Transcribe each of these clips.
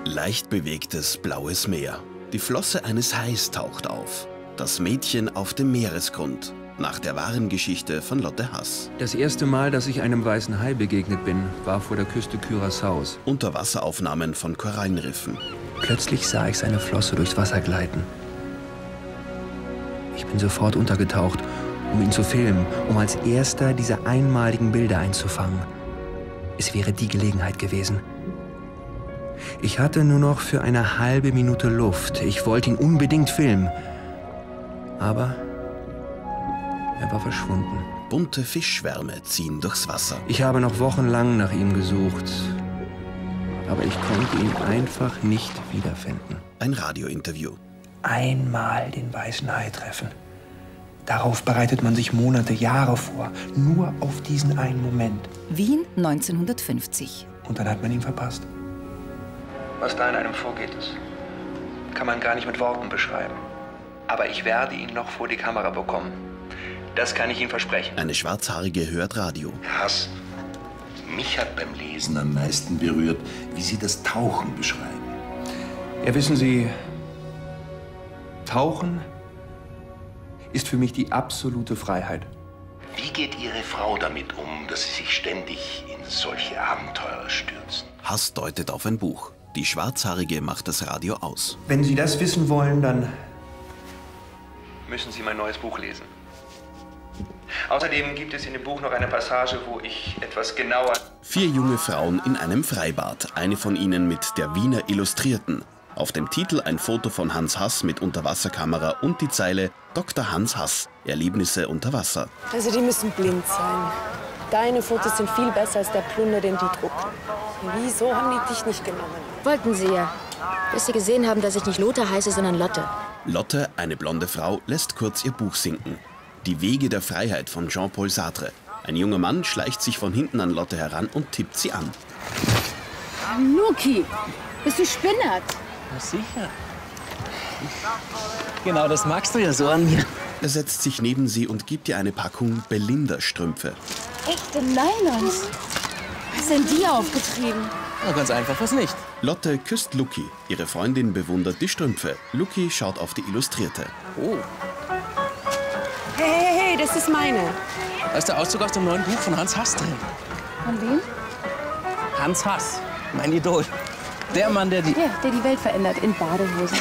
Leicht bewegtes blaues Meer. Die Flosse eines Hais taucht auf. Das Mädchen auf dem Meeresgrund. Nach der wahren Geschichte von Lotte Hass. Das erste Mal, dass ich einem weißen Hai begegnet bin, war vor der Küste Curaçaos. Unterwasseraufnahmen von Korallenriffen. Plötzlich sah ich seine Flosse durchs Wasser gleiten. Ich bin sofort untergetaucht, um ihn zu filmen, um als erster diese einmaligen Bilder einzufangen. Es wäre die Gelegenheit gewesen. Ich hatte nur noch für eine halbe Minute Luft. Ich wollte ihn unbedingt filmen. Aber er war verschwunden. Bunte Fischschwärme ziehen durchs Wasser. Ich habe noch wochenlang nach ihm gesucht. Aber ich konnte ihn einfach nicht wiederfinden. Ein Radiointerview. Einmal den weißen Hai treffen. Darauf bereitet man sich Monate, Jahre vor. Nur auf diesen einen Moment. Wien 1950. Und dann hat man ihn verpasst. Was da in einem vorgeht, kann man gar nicht mit Worten beschreiben. Aber ich werde ihn noch vor die Kamera bekommen. Das kann ich Ihnen versprechen. Eine Schwarzhaarige hört Radio. Herr Hass, mich hat beim Lesen am meisten berührt, wie Sie das Tauchen beschreiben. Ja, wissen Sie, Tauchen ist für mich die absolute Freiheit. Wie geht Ihre Frau damit um, dass Sie sich ständig in solche Abenteuer stürzen? Hass deutet auf ein Buch. Die Schwarzhaarige macht das Radio aus. Wenn Sie das wissen wollen, dann müssen Sie mein neues Buch lesen. Außerdem gibt es in dem Buch noch eine Passage, wo ich etwas genauer... 4 junge Frauen in einem Freibad. Eine von ihnen mit der Wiener Illustrierten. Auf dem Titel ein Foto von Hans Hass mit Unterwasserkamera und die Zeile Dr. Hans Hass, Erlebnisse unter Wasser. Also die müssen blind sein. Deine Fotos sind viel besser als der Plunder, den die drucken. Wieso haben die dich nicht genommen? Wollten sie ja. Bis sie gesehen haben, dass ich nicht Lothar heiße, sondern Lotte. Lotte, eine blonde Frau, lässt kurz ihr Buch sinken. Die Wege der Freiheit von Jean-Paul Sartre. Ein junger Mann schleicht sich von hinten an Lotte heran und tippt sie an. Luki, bist du spinnert? Na sicher. Genau, das magst du ja so an mir. Er setzt sich neben sie und gibt ihr eine Packung Belinda-Strümpfe. Echte Nylons. Was sind die aufgetrieben? Na, ganz einfach, was nicht. Lotte küsst Luki. Ihre Freundin bewundert die Strümpfe. Luki schaut auf die Illustrierte. Oh, Hey, hey, hey, das ist meine. da ist der Auszug aus dem neuen Buch von Hans Hass drin. Von wem? Hans Hass, mein Idol. Der Mann, der die... Der die Welt verändert in Badehosen.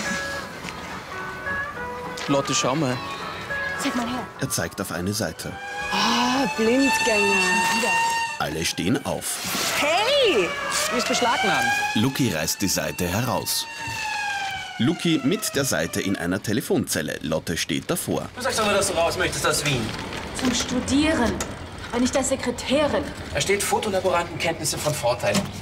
Lotte, schau mal. Zeig mal her. Er zeigt auf eine Seite. Ah, Blindgänger. Alle stehen auf. Hey! Die ist beschlagnahmt. Luki reißt die Seite heraus. Luki mit der Seite in einer Telefonzelle. Lotte steht davor. Du sagst aber, dass du raus möchtest aus Wien. Zum Studieren. War nicht als Sekretärin. Da steht Fotolaborantenkenntnisse von Vorteil.